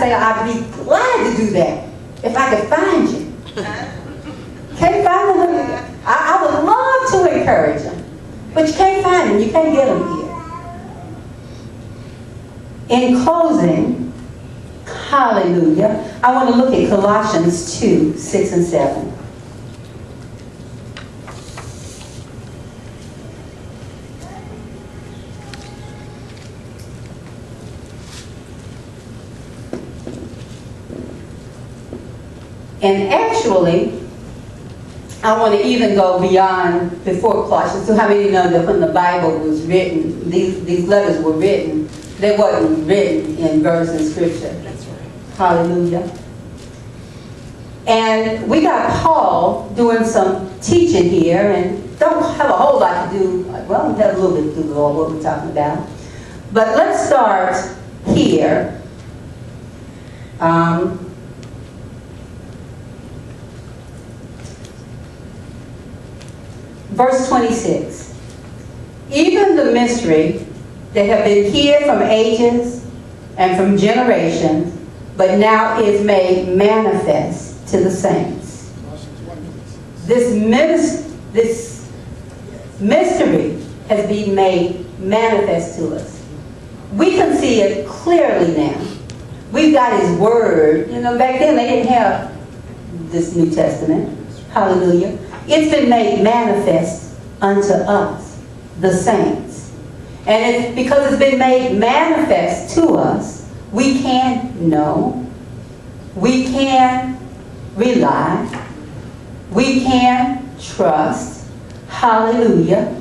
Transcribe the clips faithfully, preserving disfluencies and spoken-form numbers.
say, I'd be glad to do that if I could find you. Can't find them. I, I would love to encourage them. But you can't find them. You can't get them here. In closing, hallelujah, I want to look at Colossians two, six and seven. And actually, I want to even go beyond before Colossians. So how many know that when the Bible was written, these, these letters were written, they wasn't written in verse and scripture. That's right. Hallelujah. And we got Paul doing some teaching here, and don't have a whole lot to do, well, we have a little bit to do with all what we're talking about. But let's start here. Um, Verse twenty-six, even the mystery that have been hid from ages and from generations, but now is made manifest to the saints. This, minis- this mystery has been made manifest to us. We can see it clearly now. We've got His Word. You know, back then they didn't have this New Testament. Hallelujah. It's been made manifest unto us, the saints. And it's because it's been made manifest to us, we can know, we can rely, we can trust. Hallelujah.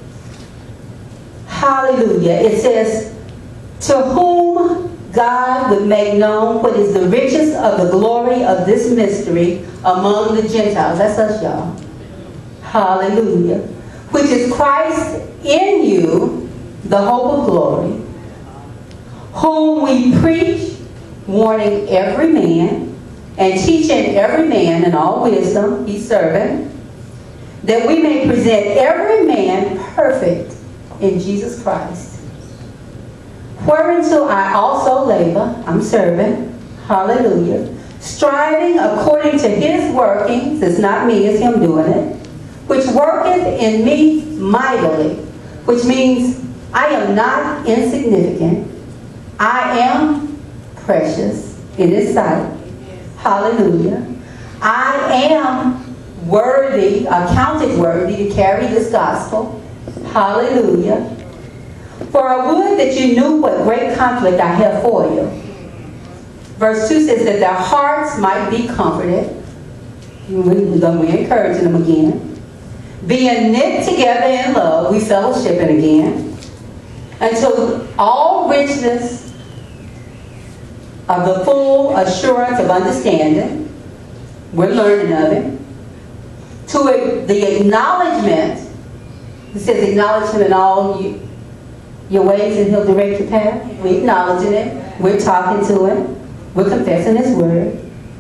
Hallelujah. It says, to whom God would make known what is the riches of the glory of this mystery among the Gentiles. That's us, y'all. Hallelujah. Which is Christ in you, the hope of glory, whom we preach, warning every man, and teaching every man in all wisdom, He's serving, that we may present every man perfect in Jesus Christ. Whereunto I also labor, I'm serving, hallelujah, striving according to His workings, it's not me, it's Him doing it, which worketh in me mightily, which means I am not insignificant. I am precious in His sight. Hallelujah. I am worthy, accounted worthy to carry this gospel. Hallelujah. For I would that you knew what great conflict I have for you. Verse two says that their hearts might be comforted. We're encouraging them again. Being knit together in love, we fellowshipping again, until all richness of the full assurance of understanding, we're learning of it, to a, the acknowledgement, it says acknowledge Him in all you, your ways and He'll direct your path. We're acknowledging it, we're talking to Him, we're confessing His word.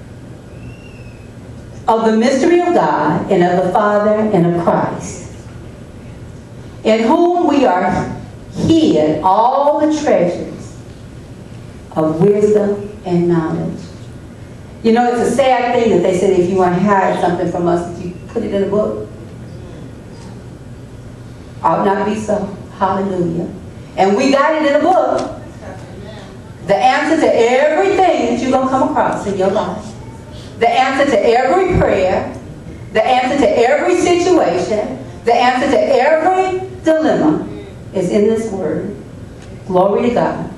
Of the mystery of God, and of the Father, and of Christ, in whom we are hid all the treasures of wisdom and knowledge. You know, it's a sad thing that they said if you want to hide something from us, that you put it in a book. Ought not be so. Hallelujah. And we got it in a book. The answer to everything that you're going to come across in your life. The answer to every prayer, the answer to every situation, the answer to every dilemma is in this word. Glory to God.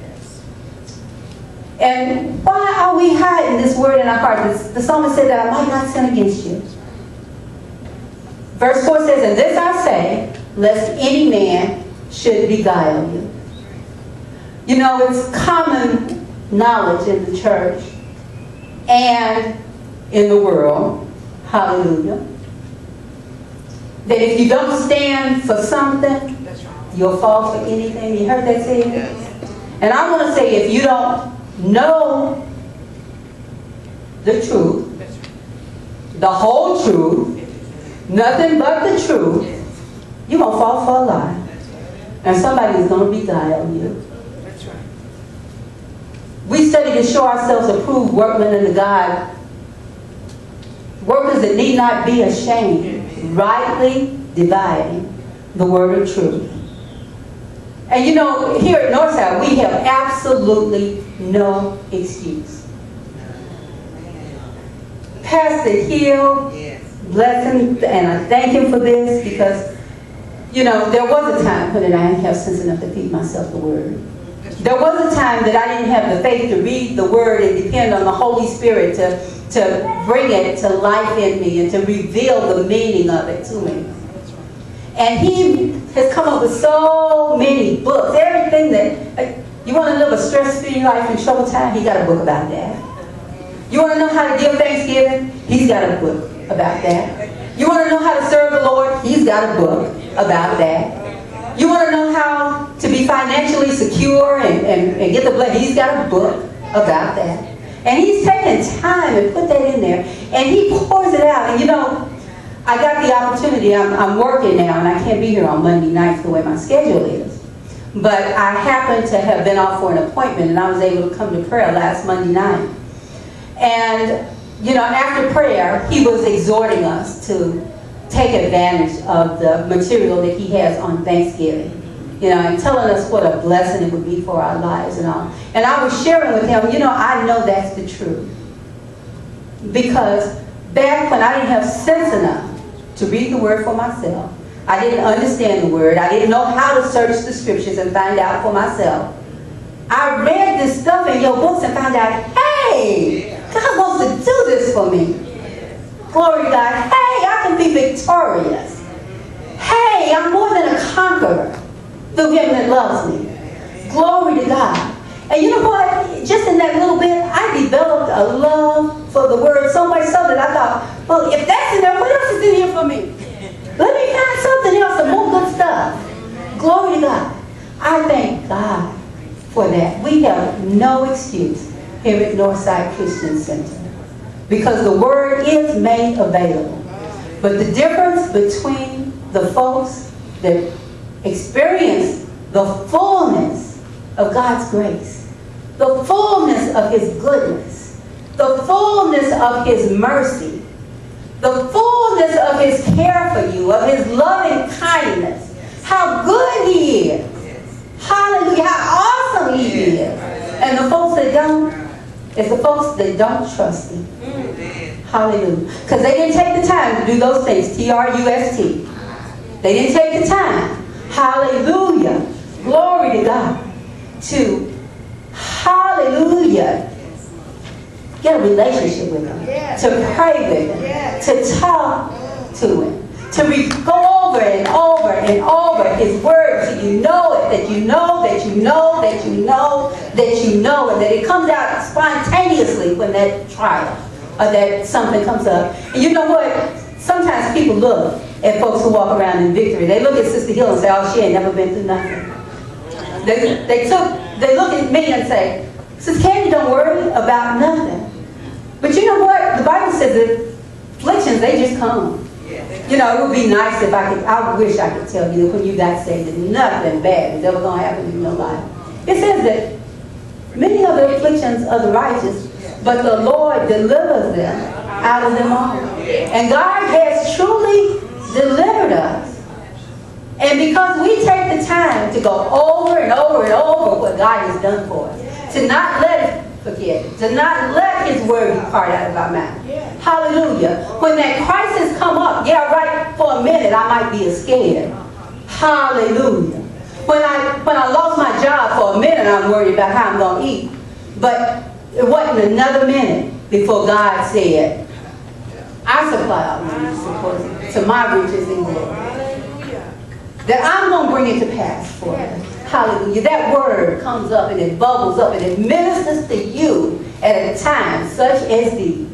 And why are we hiding this word in our hearts? The psalmist said that I might not sin against you. Verse four says, and this I say, lest any man should beguile you. You know, it's common knowledge in the church and in the world, hallelujah, that if you don't stand for something, you'll fall for anything. You heard that saying? Yes. And I want to say, if you don't know the truth, the whole truth, nothing but the truth, you're going to fall for a lie. And somebody is going to beguile you. We study study to show ourselves approved workmen unto God, workers that need not be ashamed, rightly dividing the word of truth. And you know, here at Northside, we have absolutely no excuse. Pastor Hill, bless him, and I thank him for this, because, you know, there was a time when I didn't have sense enough to feed myself the word. There was a time that I didn't have the faith to read the word and depend on the Holy Spirit to, to bring it to life in me and to reveal the meaning of it to me. And he has come up with so many books. Everything that, like, you want to live a stress-free life in trouble time, he got a book about that. You want to know how to give Thanksgiving? He's got a book about that. You want to know how to serve the Lord? He's got a book about that. You want to know how to be financially secure and, and, and get the blessing? He's got a book about that. And he's taken time and put that in there. And he pours it out. And you know, I got the opportunity. I'm, I'm working now, and I can't be here on Monday nights the way my schedule is. But I happened to have been off for an appointment, and I was able to come to prayer last Monday night. And, you know, after prayer, he was exhorting us to take advantage of the material that he has on Thanksgiving. You know, and telling us what a blessing it would be for our lives and all. And I was sharing with him, you know, I know that's the truth. Because back when I didn't have sense enough to read the word for myself, I didn't understand the word, I didn't know how to search the scriptures and find out for myself, I read this stuff in your books and found out, hey, God wants to do this for me. Glory to God. Hey, I can be victorious. Hey, I'm more than a conqueror through him that loves me. Glory to God. And you know what? Just in that little bit, I developed a love for the word so much so that I thought, well, if that's in there, what else is in here for me? Let me find something else, some more good stuff. Glory to God. I thank God for that. We have no excuse here at Northside Christian Center, because the word is made available. But the difference between the folks that experience the fullness of God's grace, the fullness of his goodness, the fullness of his mercy, the fullness of his care for you, of his loving kindness, how good he is, hallelujah, how awesome he is. And the folks that don't, it's the folks that don't trust him. Hallelujah. Because they didn't take the time to do those things, T R U S T. They didn't take the time, hallelujah, glory to God, to, hallelujah, get a relationship with him, to pray with him, to talk to him, to re go over and over and over his word till you know it, that you know, that you know, that you know, that you know, and that it comes out spontaneously when that trial or that something comes up. And you know what? Sometimes people look at folks who walk around in victory. They look at Sister Hill and say, oh, she ain't never been through nothing. They, they, took, they look at me and say, Sister Candy, don't worry about nothing. But you know what? The Bible says that afflictions, they just come. You know, it would be nice if I could, I wish I could tell you that when you got saved that nothing bad is ever going to happen in your life. It says that many of the afflictions of the righteous, but the Lord delivers them out of them all. And God has truly delivered us. And because we take the time to go over and over and over what God has done for us, to not let it forget it, to not let his word depart out of our mouth. Hallelujah. When that crisis come up, yeah, right, for a minute I might be scared. Hallelujah. When I when I lost my job for a minute, I'm worried about how I'm going to eat. But it wasn't another minute before God said, I supply all your needs according to my riches and glory. That I'm going to bring it to pass for you. Hallelujah. That word comes up and it bubbles up and it ministers to you at a time such as these.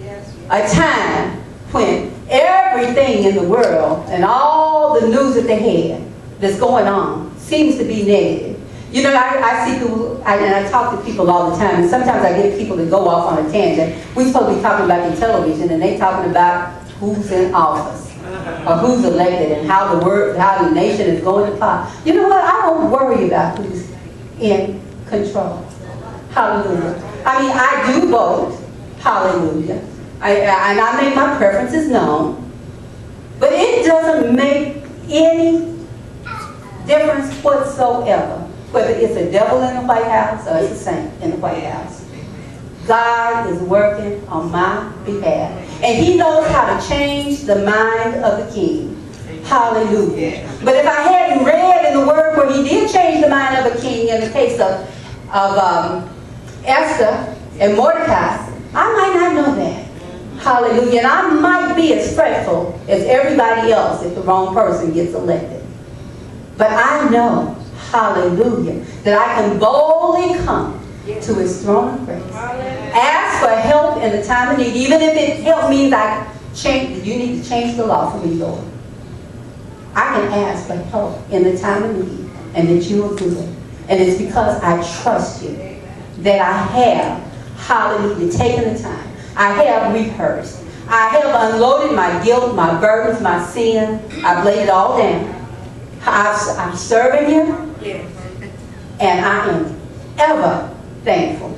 A time when everything in the world and all the news that they had that's going on seems to be negative. You know, I, I see people, I, and I talk to people all the time, and sometimes I get people that go off on a tangent. We're supposed to be talking about in television, and they talking about who's in office, or who's elected, and how the word, how the nation is going to power. You know what? I don't worry about who's in control. Hallelujah. I I mean, I do vote. Hallelujah. I, I, and I make my preferences known. But it doesn't make any difference whatsoever whether it's a devil in the White House or it's a saint in the White House. God is working on my behalf. And he knows how to change the mind of the king. Hallelujah. But if I hadn't read in the word where he did change the mind of the king in the case of, of um, Esther and Mordecai, I might not know that. Hallelujah. And I might be as fretful as everybody else if the wrong person gets elected. But I know, hallelujah, that I can boldly come to his throne of grace. Ask for help in the time of need, even if it help means I change, you need to change the law for me, Lord. I can ask for help in the time of need, and that you will do it. And it's because I trust you that I have, hallelujah, taken the time. I have rehearsed. I have unloaded my guilt, my burdens, my sin. I've laid it all down. I've, I'm serving him, and I am ever thankful.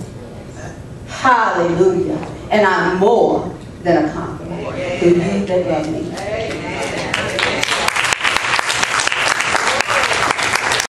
Hallelujah. And I'm more than a conqueror through you that love me.